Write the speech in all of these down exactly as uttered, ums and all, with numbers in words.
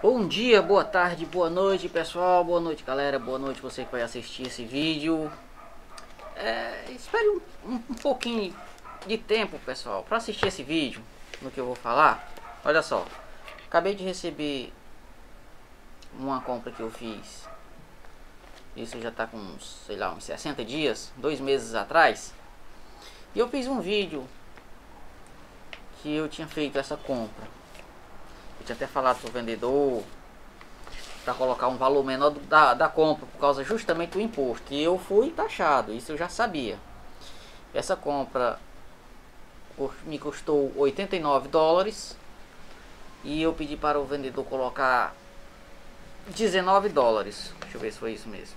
Bom dia, boa tarde, boa noite pessoal, boa noite galera, boa noite você que vai assistir esse vídeo. é, Espere um, um, um pouquinho de tempo pessoal para assistir esse vídeo no que eu vou falar. Olha só, acabei de receber uma compra que eu fiz, isso já tá com uns, sei lá, uns sessenta dias, dois meses atrás. E eu fiz um vídeo que eu tinha feito essa compra. Eu tinha até falado pro vendedor para colocar um valor menor da, da compra por causa justamente do imposto. E eu fui taxado, isso eu já sabia. Essa compra me custou oitenta e nove dólares e eu pedi para o vendedor colocar dezenove dólares. Deixa eu ver se foi isso mesmo.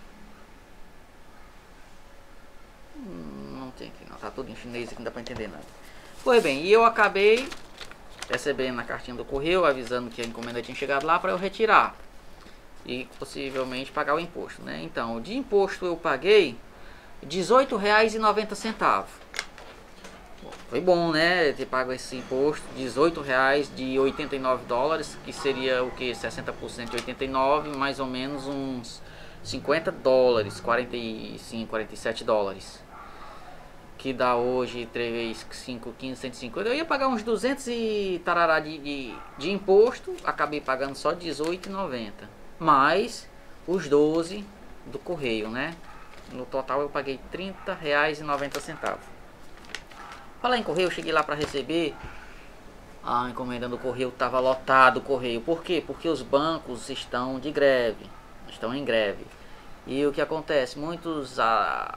Hum, não tem aqui não, tá tudo em chinês aqui, não dá para entender nada. Pois bem, e eu acabei recebendo na cartinha do correio avisando que a encomenda tinha chegado lá para eu retirar e possivelmente pagar o imposto, né? Então, de imposto eu paguei dezoito reais e noventa centavos. Foi bom, né? Ter pago esse imposto, dezoito reais de oitenta e nove dólares, que seria o que? sessenta por cento de oitenta e nove, mais ou menos uns cinquenta dólares, quarenta e cinco, quarenta e sete dólares. Que dá hoje três, cinco, quinze, cento e cinquenta. Eu ia pagar uns duzentos e tarará de, de, de imposto. Acabei pagando só dezoito reais e noventa centavos. Mais os doze do correio, né? No total eu paguei trinta reais e noventa centavos. Falar em correio, eu cheguei lá para receber. A encomenda do correio estava lotado o correio. Por quê? Porque os bancos estão de greve. Estão em greve. E o que acontece? Muitos... a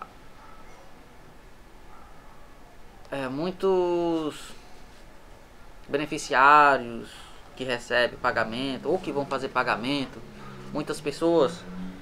É, muitos beneficiários que recebem pagamento ou que vão fazer pagamento, muitas pessoas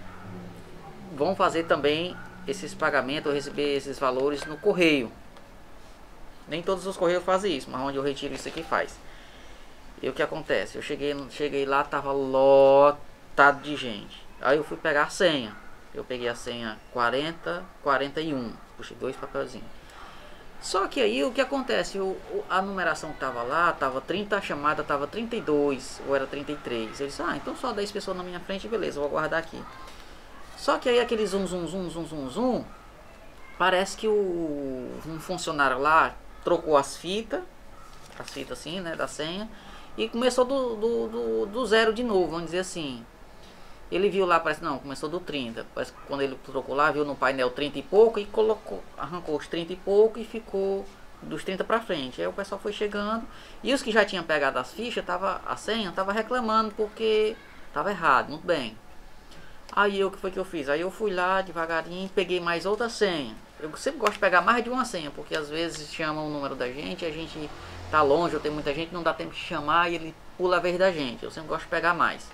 vão fazer também esses pagamentos ou receber esses valores no correio. Nem todos os correios fazem isso, mas onde eu retiro isso aqui faz. E o que acontece? Eu cheguei, cheguei lá, tava lotado de gente. Aí eu fui pegar a senha. Eu peguei a senha quarenta, quarenta e um. Puxei dois papelzinhos. Só que aí o que acontece, o, a numeração que tava lá, tava trinta, a chamada tava trinta e dois, ou era trinta e três. Eu disse, ah, então só dez pessoas na minha frente, beleza, vou guardar aqui. Só que aí aquele zoom, zoom, zoom, zoom, zoom, zoom, parece que o, um funcionário lá trocou as fitas, as fitas assim, né, da senha, e começou do, do, do, do zero de novo, vamos dizer assim. Ele viu lá, parece, não, começou do trinta. Parece que quando ele trocou lá, viu no painel trinta e pouco e colocou, arrancou os trinta e pouco e ficou dos trinta pra frente. Aí o pessoal foi chegando e os que já tinham pegado as fichas, tava, a senha, tava reclamando porque tava errado, muito bem. Aí o que foi que eu fiz? Aí eu fui lá devagarinho, peguei mais outra senha. Eu sempre gosto de pegar mais de uma senha, porque às vezes chamam o número da gente, a gente tá longe, ou tem muita gente, não dá tempo de chamar e ele pula a vez da gente. Eu sempre gosto de pegar mais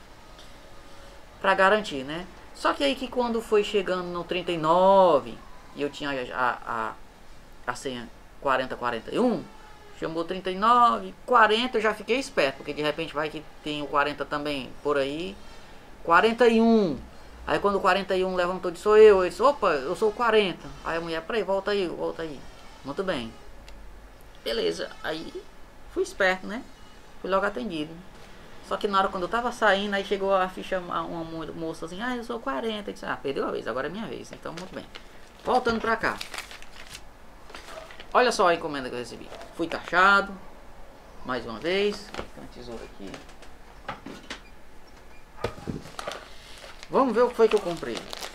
pra garantir, né? Só que aí que quando foi chegando no trinta e nove e eu tinha a, a, a senha quarenta, quarenta e um, chamou trinta e nove, quarenta, eu já fiquei esperto, porque de repente vai que tem o quarenta também por aí. quarenta e um. Aí quando o quarenta e um levantou, disse, sou eu. Eu disse, opa, eu sou o quarenta. Aí a mulher, peraí, volta aí, volta aí. Muito bem. Beleza, aí fui esperto, né? Fui logo atendido. Só que na hora quando eu tava saindo, aí chegou a ficha, uma moça assim, ah, eu sou quarenta. Eu disse, ah, perdeu a vez, agora é minha vez. Então, muito bem. Voltando pra cá. Olha só a encomenda que eu recebi. Fui taxado. Mais uma vez. Tem uma tesoura aqui. Vamos ver o que foi que eu comprei.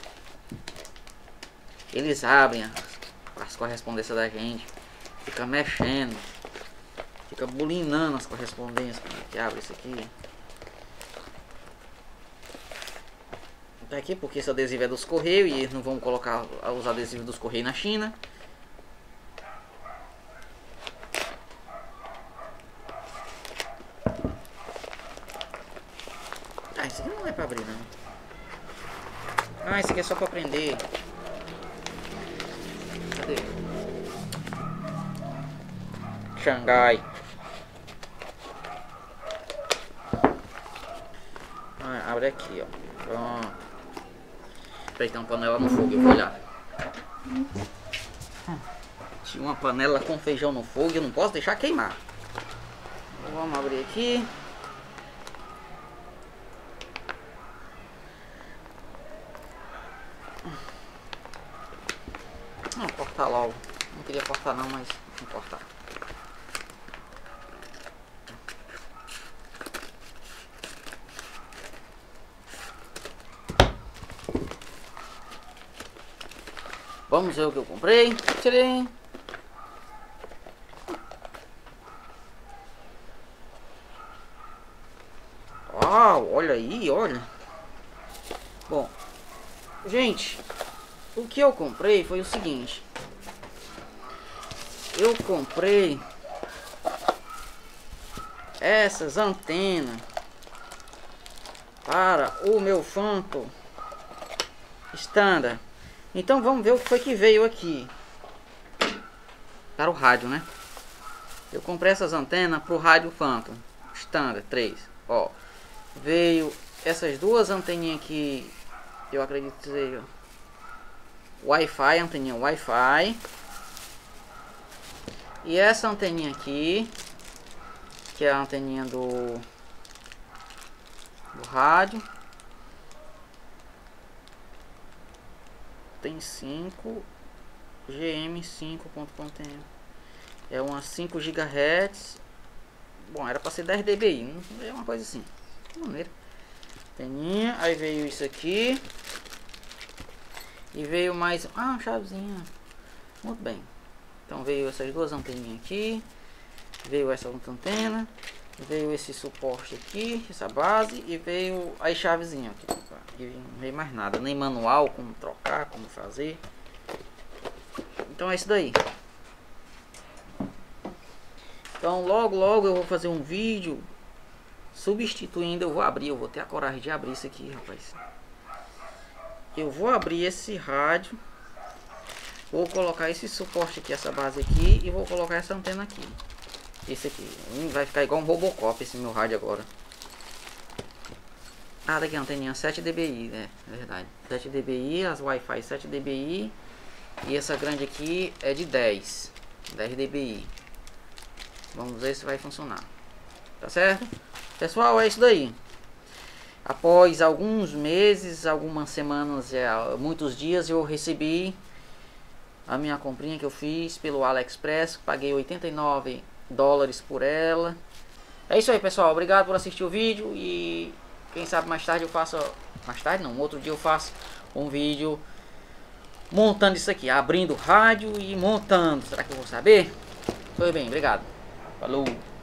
Eles abrem as, as correspondências da gente. Fica mexendo. Fica bulinando as correspondências. Como é que abre isso aqui? Tá aqui porque esse adesivo é dos Correios e eles não vão colocar os adesivos dos Correios na China. Ah, isso aqui não é pra abrir, não. Ah, isso aqui é só pra prender. Cadê? Xangai. Ah, abre aqui, ó. Pronto. Peraí, tem uma panela no fogo, eu vou olhar. Tinha uma panela com feijão no fogo e eu não posso deixar queimar. Vamos abrir aqui. cortar logo. Não queria cortar não, mas vou cortar. Vamos ver o que eu comprei. Tirei. Uau, olha aí, olha. Bom, gente, o que eu comprei foi o seguinte. Eu comprei essas antenas para o meu Phantom Standard. Então vamos ver o que foi que veio aqui. Para o rádio, né? Eu comprei essas antenas para o rádio Phantom Standard três. Ó, veio essas duas anteninhas aqui. Eu acredito que seja Wi-Fi, anteninha Wi-Fi. E essa anteninha aqui, que é a anteninha do, do rádio. Tem cinco G M cinco ponto com T M. É umas cinco gigahertz. Bom, era para ser dez dBi, é uma coisa assim. De maneira. Anteninha, aí veio isso aqui. E veio mais, ah, uma chavezinha. Muito bem. Então veio essas duas anteninhas aqui. Veio essa outra antena. Veio esse suporte aqui, essa base. E veio a chavezinha aqui. E não veio mais nada, nem manual, como trocar, como fazer. Então é isso daí. Então logo logo eu vou fazer um vídeo substituindo. Eu vou abrir, eu vou ter a coragem de abrir isso aqui, rapaz. Eu vou abrir esse rádio. Vou colocar esse suporte aqui, essa base aqui. E vou colocar essa antena aqui. Esse aqui. Vai ficar igual um Robocop esse meu rádio agora. Ah, daqui a anteninha sete dBi, né? É verdade. sete dBi, as Wi-Fi sete dBi. E essa grande aqui é de dez. dez dBi. Vamos ver se vai funcionar. Tá certo? Pessoal, é isso daí. Após alguns meses, algumas semanas, muitos dias, eu recebi a minha comprinha que eu fiz pelo AliExpress. Paguei oitenta e nove dólares por ela. É isso aí, pessoal. Obrigado por assistir o vídeo. E quem sabe mais tarde eu faço... Mais tarde não, outro dia eu faço um vídeo montando isso aqui. Abrindo o rádio e montando. Será que eu vou saber? Foi bem, obrigado. Falou!